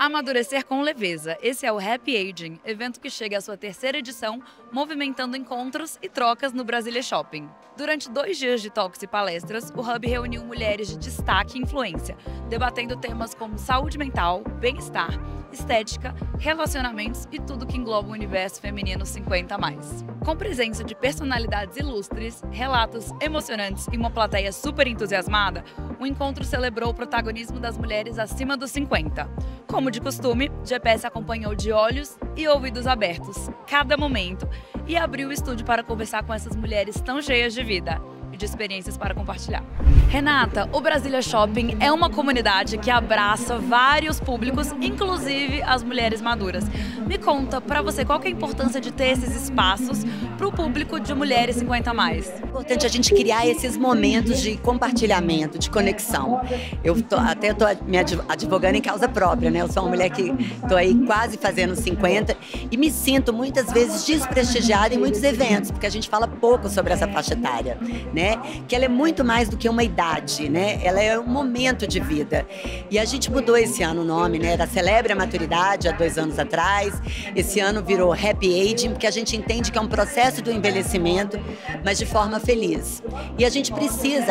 Amadurecer com leveza. Esse é o Happy Aging, evento que chega à sua terceira edição, movimentando encontros e trocas no Brasília Shopping. Durante 2 dias de talks e palestras, o Hub reuniu mulheres de destaque e influência, debatendo temas como saúde mental, bem-estar, estética, relacionamentos e tudo que engloba o universo feminino 50+. Com presença de personalidades ilustres, relatos emocionantes e uma plateia super entusiasmada, o encontro celebrou o protagonismo das mulheres acima dos 50. Como de costume, GPS acompanhou de olhos e ouvidos abertos cada momento e abriu o estúdio para conversar com essas mulheres tão cheias de vida e de experiências para compartilhar. Renata, o Brasília Shopping é uma comunidade que abraça vários públicos, inclusive as mulheres maduras. Me conta, para você, qual que é a importância de ter esses espaços para o público de mulheres 50+? É importante a gente criar esses momentos de compartilhamento, de conexão. Eu até estou me advogando em causa própria, né? Eu sou uma mulher que estou aí quase fazendo 50 e me sinto muitas vezes desprestigiada em muitos eventos, porque a gente fala pouco sobre essa faixa etária, né? Que ela é muito mais do que uma idade, né? Ela é um momento de vida. E a gente mudou esse ano o nome, né? Era Celebre a Maturidade, há 2 anos atrás. Esse ano virou Happy Aging, porque a gente entende que é um processo do envelhecimento, mas de forma feliz. E a gente precisa,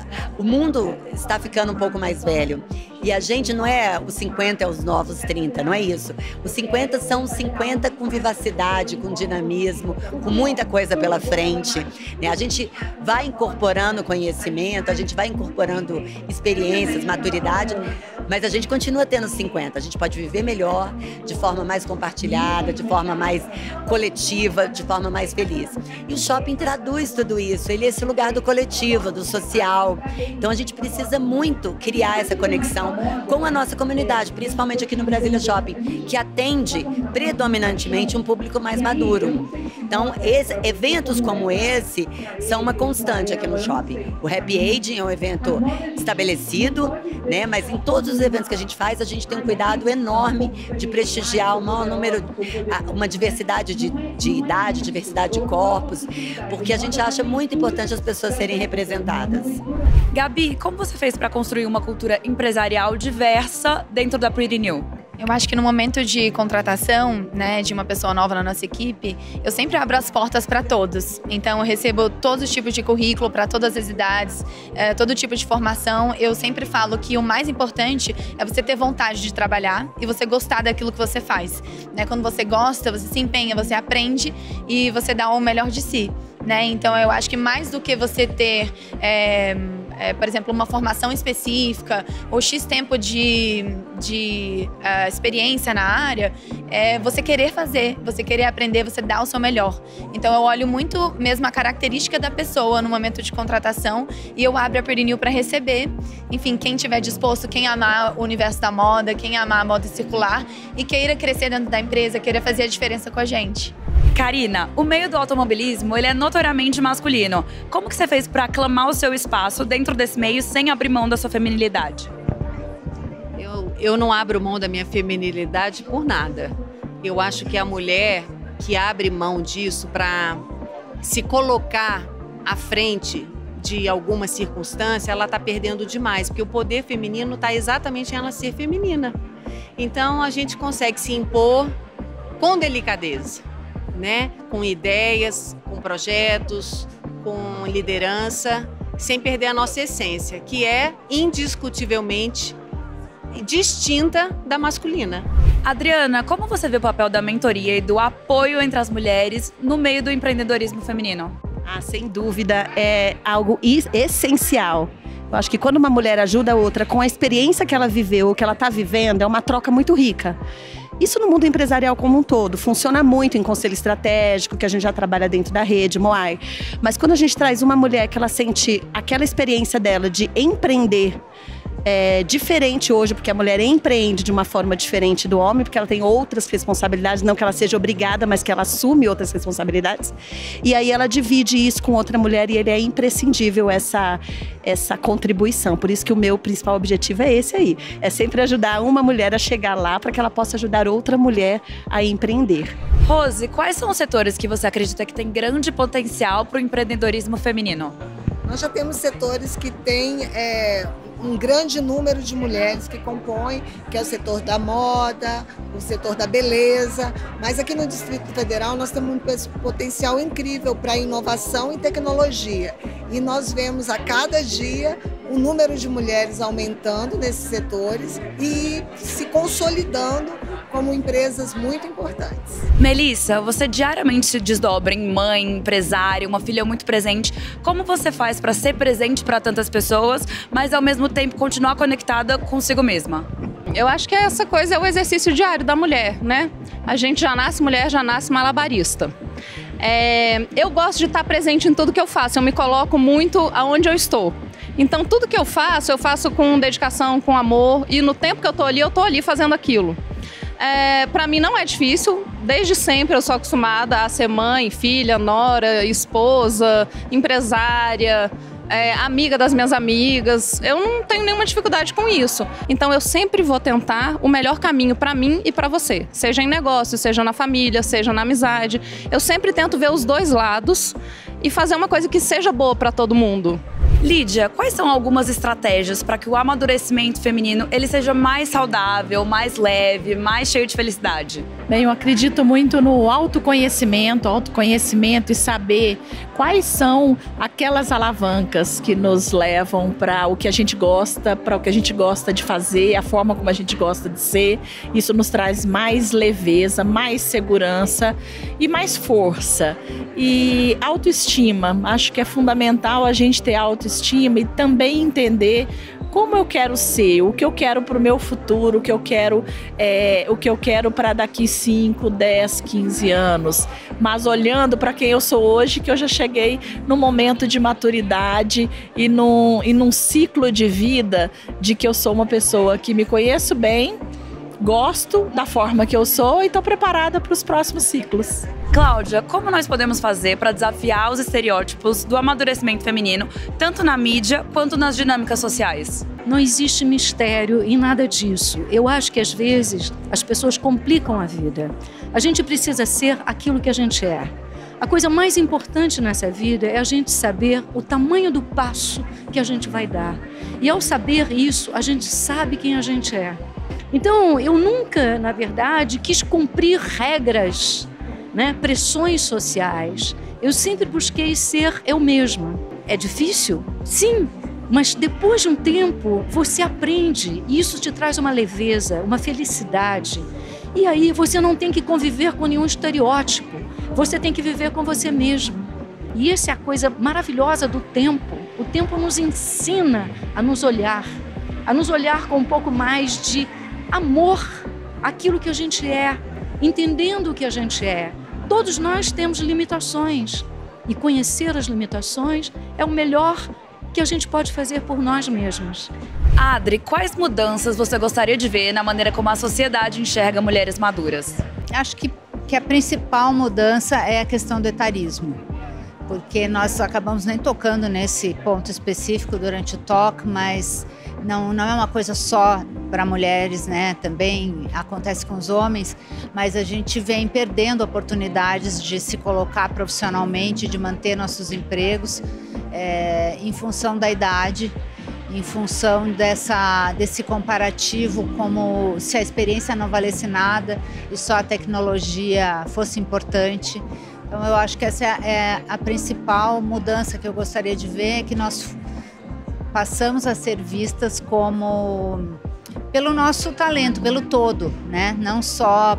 o mundo está ficando um pouco mais velho. E a gente não é os 50 é os novos 30, não é isso. Os 50 são os 50 com vivacidade, com dinamismo, com muita coisa pela frente, né? A gente vai incorporando conhecimento, a gente vai incorporando experiências, maturidade, mas a gente continua tendo 50. A gente pode viver melhor, de forma mais compartilhada, de forma mais coletiva, de forma mais feliz. E o shopping traduz tudo isso. Ele é esse lugar do coletivo, do social. Então a gente precisa muito criar essa conexão com a nossa comunidade, principalmente aqui no Brasília Shopping, que atende predominantemente um público mais maduro. Então, eventos como esse são uma constante aqui no shopping. O Happy Aging é um evento estabelecido, né? Mas em todos os eventos que a gente faz, a gente tem um cuidado enorme de prestigiar o maior número, uma diversidade de idade, diversidade de corpos, porque a gente acha muito importante as pessoas serem representadas. Gabi, como você fez para construir uma cultura empresarial diversa dentro da Pretty New? Eu acho que no momento de contratação, né, de uma pessoa nova na nossa equipe, eu sempre abro as portas para todos. Então eu recebo todos os tipos de currículo para todas as idades, todo tipo de formação. Eu sempre falo que o mais importante é você ter vontade de trabalhar e você gostar daquilo que você faz, né? Quando você gosta, você se empenha, você aprende e você dá o melhor de si, né? Então eu acho que mais do que você ter por exemplo, uma formação específica ou X tempo de experiência na área, você querer fazer, você querer aprender, você dar o seu melhor. Então eu olho muito mesmo a característica da pessoa no momento de contratação e eu abro a Pretty New para receber, enfim, quem estiver disposto, quem amar o universo da moda, quem amar a moda circular e queira crescer dentro da empresa, queira fazer a diferença com a gente. Karina, o meio do automobilismo, ele é notoriamente masculino. Como que você fez para aclamar o seu espaço dentro desse meio sem abrir mão da sua feminilidade? Eu não abro mão da minha feminilidade por nada. Eu acho que a mulher que abre mão disso para se colocar à frente de alguma circunstância, ela está perdendo demais, porque o poder feminino está exatamente em ela ser feminina. Então a gente consegue se impor com delicadeza, né? Com ideias, com projetos, com liderança, sem perder a nossa essência, que é indiscutivelmente distinta da masculina. Adriana, como você vê o papel da mentoria e do apoio entre as mulheres no meio do empreendedorismo feminino? Sem dúvida, é algo essencial. Eu acho que quando uma mulher ajuda a outra com a experiência que ela viveu, ou que ela está vivendo, é uma troca muito rica. Isso no mundo empresarial como um todo, funciona muito em conselho estratégico, que a gente já trabalha dentro da rede, Moai. Mas quando a gente traz uma mulher que ela sente aquela experiência dela de empreender, diferente hoje, porque a mulher empreende de uma forma diferente do homem, porque ela tem outras responsabilidades, não que ela seja obrigada, mas que ela assume outras responsabilidades. E aí ela divide isso com outra mulher e ele é imprescindível essa contribuição. Por isso que o meu principal objetivo é esse aí. É sempre ajudar uma mulher a chegar lá para que ela possa ajudar outra mulher a empreender. Rose, quais são os setores que você acredita que tem grande potencial para o empreendedorismo feminino? Nós já temos setores que têm um grande número de mulheres que compõem, que é o setor da moda, o setor da beleza, mas aqui no Distrito Federal nós temos um potencial incrível para inovação e tecnologia. E nós vemos a cada dia o número de mulheres aumentando nesses setores e se consolidando como empresas muito importantes. Melissa, você diariamente se desdobra em mãe, empresária, uma filha muito presente. Como você faz para ser presente para tantas pessoas, mas ao mesmo tempo continuar conectada consigo mesma? Eu acho que essa coisa é o exercício diário da mulher, né? A gente já nasce mulher, já nasce malabarista. Eu gosto de estar presente em tudo que eu faço, eu me coloco muito aonde eu estou. Então tudo que eu faço com dedicação, com amor, e no tempo que eu tô ali fazendo aquilo. Para mim não é difícil, desde sempre eu sou acostumada a ser mãe, filha, nora, esposa, empresária, amiga das minhas amigas. Eu não tenho nenhuma dificuldade com isso. Então eu sempre vou tentar o melhor caminho para mim e para você, seja em negócio, seja na família, seja na amizade. Eu sempre tento ver os dois lados e fazer uma coisa que seja boa para todo mundo. Lídia, quais são algumas estratégias para que o amadurecimento feminino ele seja mais saudável, mais leve, mais cheio de felicidade? Bem, eu acredito muito no autoconhecimento e saber quais são aquelas alavancas que nos levam para o que a gente gosta, para o que a gente gosta de fazer, a forma como a gente gosta de ser. Isso nos traz mais leveza, mais segurança e mais força. E autoestima, acho que é fundamental a gente ter autoestima e também entender como eu quero ser, o que eu quero para o meu futuro, o que eu quero para daqui 5, 10, 15 anos. Mas olhando para quem eu sou hoje, que eu já cheguei num momento de maturidade e num ciclo de vida de que eu sou uma pessoa que me conheço bem, gosto da forma que eu sou e estou preparada para os próximos ciclos. Cláudia, como nós podemos fazer para desafiar os estereótipos do amadurecimento feminino, tanto na mídia quanto nas dinâmicas sociais? Não existe mistério em nada disso. Eu acho que às vezes as pessoas complicam a vida. A gente precisa ser aquilo que a gente é. A coisa mais importante nessa vida é a gente saber o tamanho do passo que a gente vai dar. E ao saber isso, a gente sabe quem a gente é. Então, eu nunca, na verdade, quis cumprir regras, pressões sociais. Eu sempre busquei ser eu mesma. É difícil? Sim, mas depois de um tempo você aprende e isso te traz uma leveza, uma felicidade. E aí você não tem que conviver com nenhum estereótipo, você tem que viver com você mesmo. E essa é a coisa maravilhosa do tempo. O tempo nos ensina a nos olhar com um pouco mais de amor, aquilo que a gente é, entendendo o que a gente é. Todos nós temos limitações e conhecer as limitações é o melhor que a gente pode fazer por nós mesmos. Adri, quais mudanças você gostaria de ver na maneira como a sociedade enxerga mulheres maduras? Acho que a principal mudança é a questão do etarismo, porque nós acabamos nem tocando nesse ponto específico durante o talk, mas não é uma coisa só para mulheres, também acontece com os homens, mas a gente vem perdendo oportunidades de se colocar profissionalmente, de manter nossos empregos em função da idade, em função desse comparativo, como se a experiência não valesse nada e só a tecnologia fosse importante. Então eu acho que essa é a principal mudança que eu gostaria de ver, que nós passamos a ser vistas pelo nosso talento, pelo todo, não só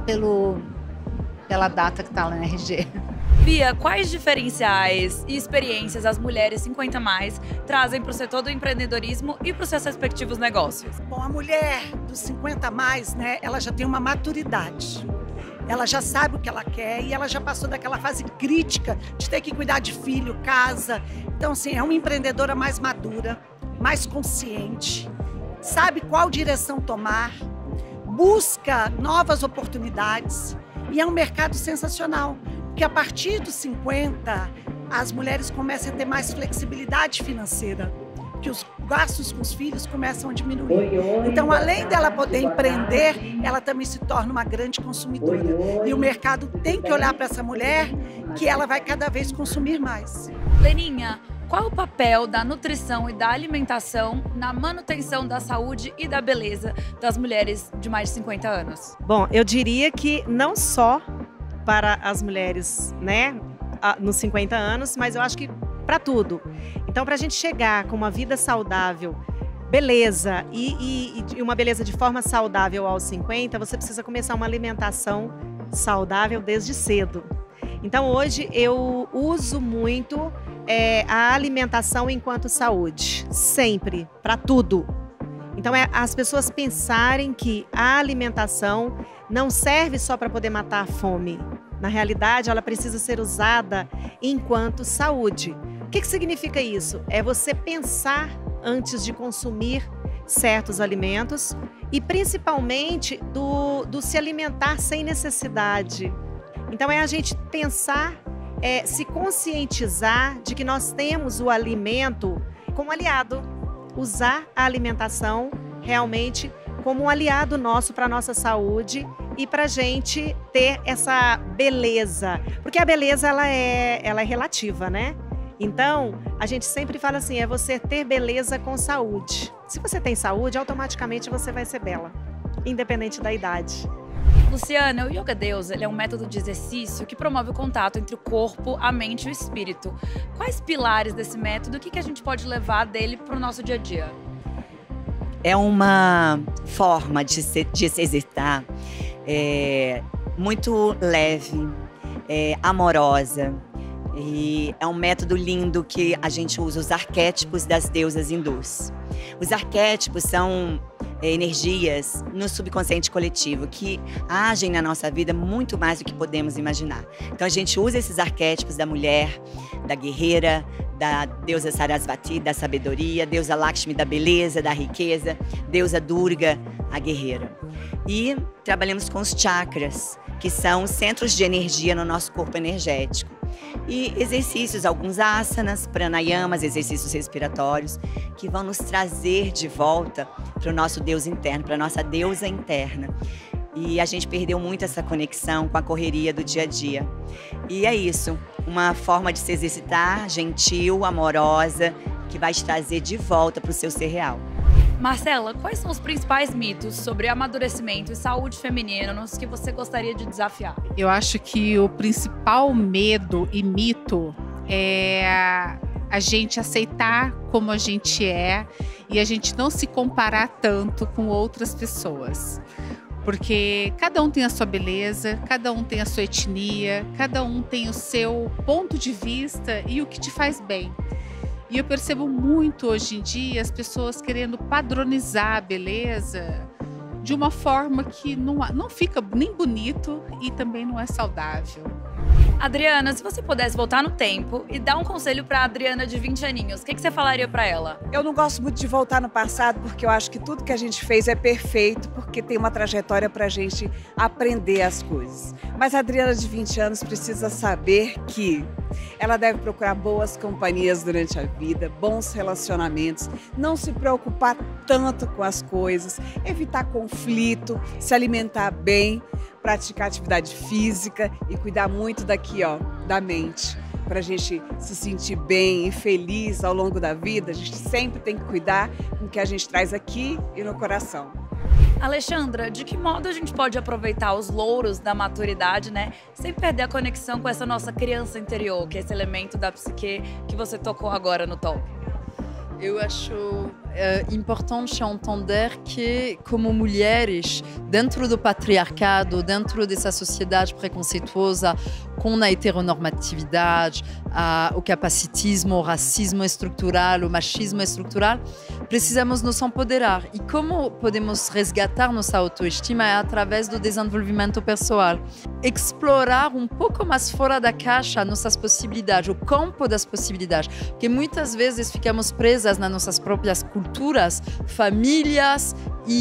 pela data que está lá no RG. Bia, quais diferenciais e experiências as mulheres 50+, trazem para o setor do empreendedorismo e para os seus respectivos negócios? Bom, a mulher dos 50+, ela já tem uma maturidade. Ela já sabe o que ela quer e ela já passou daquela fase crítica de ter que cuidar de filho, casa. Então, assim, é uma empreendedora mais madura, mais consciente, sabe qual direção tomar, busca novas oportunidades e é um mercado sensacional, porque a partir dos 50 as mulheres começam a ter mais flexibilidade financeira, que os gastos com os filhos começam a diminuir. Então, além dela poder empreender, ela também se torna uma grande consumidora. E o mercado tem que olhar para essa mulher, que ela vai cada vez consumir mais. Leninha, Qual o papel da nutrição e da alimentação na manutenção da saúde e da beleza das mulheres de mais de 50 anos? Bom, eu diria que não só para as mulheres, né, nos 50 anos, mas eu acho que para tudo. Então, para a gente chegar com uma vida saudável, beleza e uma beleza de forma saudável aos 50, você precisa começar uma alimentação saudável desde cedo. Então, hoje eu uso muito a alimentação enquanto saúde, sempre, para tudo. Então, as pessoas pensarem que a alimentação não serve só para poder matar a fome. Na realidade, ela precisa ser usada enquanto saúde. O que significa isso? É você pensar antes de consumir certos alimentos e, principalmente, do se alimentar sem necessidade. Então, é a gente pensar, se conscientizar de que nós temos o alimento como aliado. Usar a alimentação realmente como um aliado nosso para a nossa saúde e para a gente ter essa beleza. Porque a beleza, ela é relativa, né? Então, a gente sempre fala assim, é você ter beleza com saúde. Se você tem saúde, automaticamente você vai ser bela, independente da idade. Luciana, o Yoga Deus é um método de exercício que promove o contato entre o corpo, a mente e o espírito. Quais pilares desse método, o que a gente pode levar dele para o nosso dia a dia? É uma forma de se exercitar muito leve, amorosa. E é um método lindo que a gente usa os arquétipos das deusas hindus. Os arquétipos são energias no subconsciente coletivo que agem na nossa vida muito mais do que podemos imaginar. Então a gente usa esses arquétipos da mulher, da guerreira, da deusa Sarasvati, da sabedoria, deusa Lakshmi, da beleza, da riqueza, deusa Durga, a guerreira. E trabalhamos com os chakras, que são centros de energia no nosso corpo energético. E exercícios, alguns asanas, pranayamas, exercícios respiratórios, que vão nos trazer de volta para o nosso Deus interno, para a nossa deusa interna. E a gente perdeu muito essa conexão com a correria do dia a dia. E é isso, uma forma de se exercitar, gentil, amorosa, que vai te trazer de volta para o seu ser real. Marcela, quais são os principais mitos sobre amadurecimento e saúde feminina nos que você gostaria de desafiar? Eu acho que o principal medo e mito é a gente aceitar como a gente é e a gente não se comparar tanto com outras pessoas. Porque cada um tem a sua beleza, cada um tem a sua etnia, cada um tem o seu ponto de vista e o que te faz bem. E eu percebo muito hoje em dia as pessoas querendo padronizar a beleza de uma forma que não fica nem bonito e também não é saudável. Adriana, se você pudesse voltar no tempo e dar um conselho para a Adriana de 20 aninhos, o que você falaria para ela? Eu não gosto muito de voltar no passado porque eu acho que tudo que a gente fez é perfeito, porque tem uma trajetória para a gente aprender as coisas. Mas a Adriana de 20 anos precisa saber que ela deve procurar boas companhias durante a vida, bons relacionamentos, não se preocupar tanto com as coisas, evitar conflito, se alimentar bem, praticar atividade física e cuidar muito daqui, da mente. Para a gente se sentir bem e feliz ao longo da vida, a gente sempre tem que cuidar com o que a gente traz aqui e no coração. Alexandra, de que modo a gente pode aproveitar os louros da maturidade, né, sem perder a conexão com essa nossa criança interior, que é esse elemento da psique que você tocou agora no talk? Eu acho importante entender que, como mulheres, dentro do patriarcado, dentro dessa sociedade preconceituosa, com a heteronormatividade, o capacitismo, o racismo estrutural, o machismo estrutural, precisamos nos empoderar. E como podemos resgatar nossa autoestima é através do desenvolvimento pessoal. Explorar um pouco mais fora da caixa nossas possibilidades, o campo das possibilidades. Porque muitas vezes ficamos presas nas nossas próprias culturas, famílias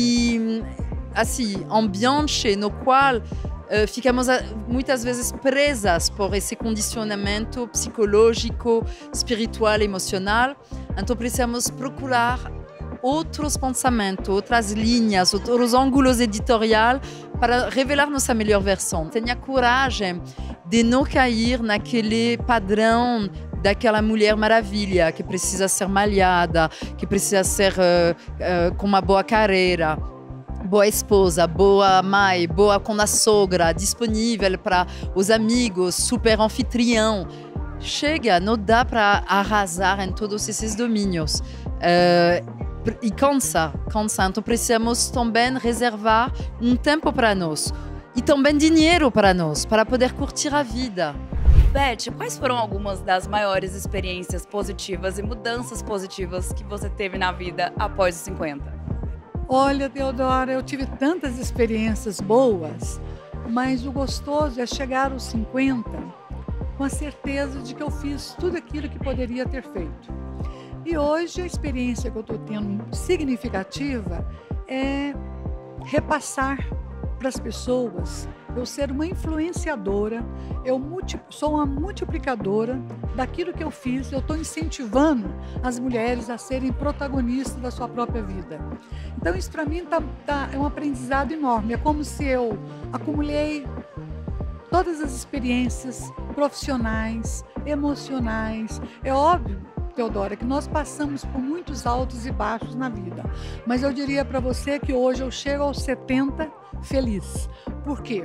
e assim, ambiente no qual ficamos muitas vezes presas por esse condicionamento psicológico, espiritual, emocional. Então precisamos procurar outros pensamentos, outras linhas, outros ângulos editoriais para revelar nossa melhor versão. Tenha coragem de não cair naquele padrão daquela mulher maravilha que precisa ser malhada, que precisa ser com uma boa carreira, boa esposa, boa mãe, boa com a sogra, disponível para os amigos, super anfitrião. Chega, não dá para arrasar em todos esses domínios. E cansa. Então precisamos também reservar um tempo para nós. E também dinheiro para nós, para poder curtir a vida. Beth, quais foram algumas das maiores experiências positivas e mudanças positivas que você teve na vida após os 50? Olha, Teodora, eu tive tantas experiências boas, mas o gostoso é chegar aos 50 com a certeza de que eu fiz tudo aquilo que poderia ter feito. E hoje a experiência que eu estou tendo significativa é repassar para as pessoas, eu ser uma influenciadora, eu sou uma multiplicadora daquilo que eu fiz, eu estou incentivando as mulheres a serem protagonistas da sua própria vida. Então isso para mim é um aprendizado enorme, é como se eu acumulei todas as experiências profissionais, emocionais. É óbvio, Teodora, que nós passamos por muitos altos e baixos na vida, mas eu diria para você que hoje eu chego aos 70 feliz. Por quê?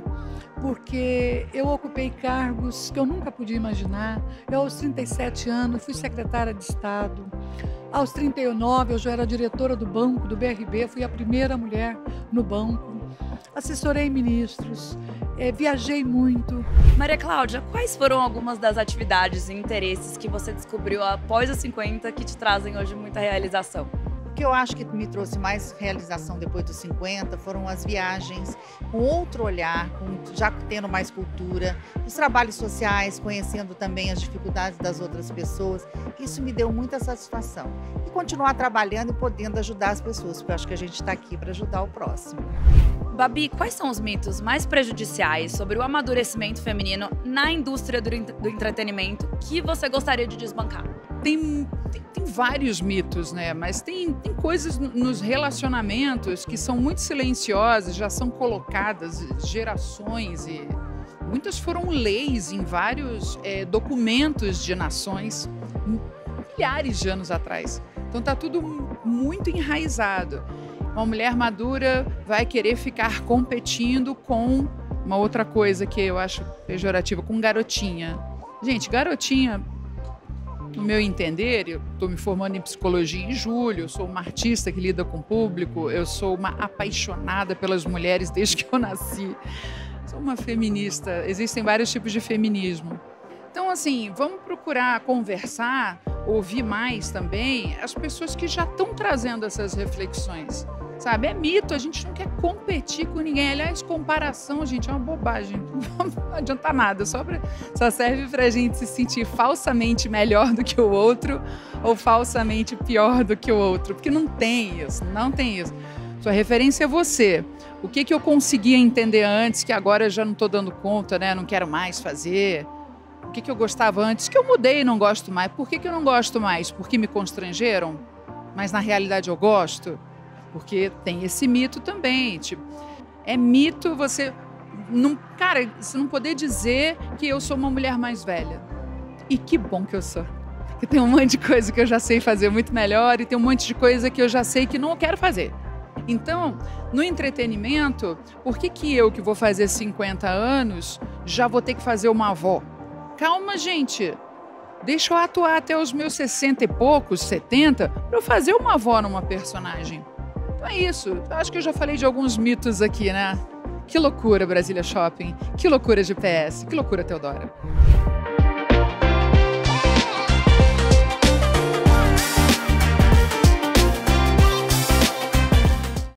Porque eu ocupei cargos que eu nunca podia imaginar. Eu, aos 37 anos, fui secretária de Estado. Aos 39, eu já era diretora do banco, do BRB, fui a primeira mulher no banco. Assessorei ministros, viajei muito. Maria Cláudia, quais foram algumas das atividades e interesses que você descobriu após os 50 que te trazem hoje muita realização? O que eu acho que me trouxe mais realização depois dos 50 foram as viagens, com outro olhar, já tendo mais cultura, os trabalhos sociais, conhecendo também as dificuldades das outras pessoas. Isso me deu muita satisfação. E continuar trabalhando e podendo ajudar as pessoas, porque eu acho que a gente está aqui para ajudar o próximo. Babi, quais são os mitos mais prejudiciais sobre o amadurecimento feminino na indústria do entretenimento que você gostaria de desbancar? Tem vários mitos, né? Mas tem coisas nos relacionamentos que são muito silenciosas, já são colocadas gerações e muitas foram leis em vários documentos de nações milhares de anos atrás. Então tá tudo muito enraizado. Uma mulher madura vai querer ficar competindo com uma outra coisa que eu acho pejorativa, com garotinha. Gente, garotinha, no meu entender, eu estou me formando em psicologia em julho, eu sou uma artista que lida com o público, eu sou uma apaixonada pelas mulheres desde que eu nasci. Sou uma feminista, existem vários tipos de feminismo. Então, assim, vamos procurar conversar, ouvir mais também as pessoas que já estão trazendo essas reflexões. Sabe, é mito, a gente não quer competir com ninguém. Aliás, comparação, gente, é uma bobagem. Não adianta nada, só serve pra gente se sentir falsamente melhor do que o outro ou falsamente pior do que o outro. Porque não tem isso, não tem isso. Sua referência é você. O que eu conseguia entender antes, que agora eu já não estou dando conta, né? Não quero mais fazer. O que eu gostava antes, que eu mudei e não gosto mais. Por que eu não gosto mais? Porque me constrangeram? Mas na realidade eu gosto? Porque tem esse mito também, tipo, é mito você não, cara, você não poder dizer que eu sou uma mulher mais velha. E que bom que eu sou. Porque tem um monte de coisa que eu já sei fazer muito melhor e tem um monte de coisa que eu já sei que não quero fazer. Então, no entretenimento, por que eu que vou fazer 50 anos já vou ter que fazer uma avó? Calma, gente. Deixa eu atuar até os meus 60 e poucos, 70, para eu fazer uma avó numa personagem. É isso, eu acho que eu já falei de alguns mitos aqui, né? Que loucura, Brasília Shopping, que loucura GPS, que loucura, Teodora.